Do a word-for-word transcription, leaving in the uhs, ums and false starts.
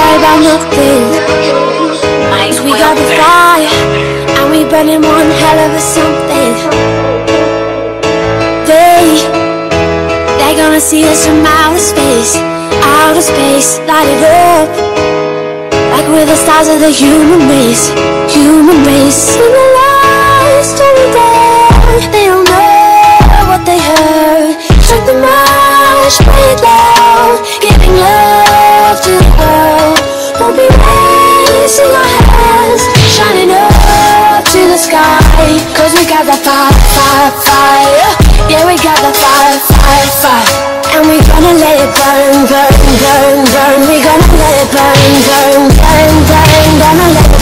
worry about nothing. Cause we got the fire, and we burning one hell of a something. They, they're gonna see us from outer space, outer space, light it up, like we're the stars of the human race, human race. In the last story there, they don't know what they heard. Strike the match, play it loud, giving love to the world. Won't be raising our hands, shining up to the sky. Cause we got that fire, fire, fire. Yeah, we got that fire, fire, fire. And we gonna let it burn, burn, burn, burn. We gonna let it burn, burn, burn, burn. Gonna let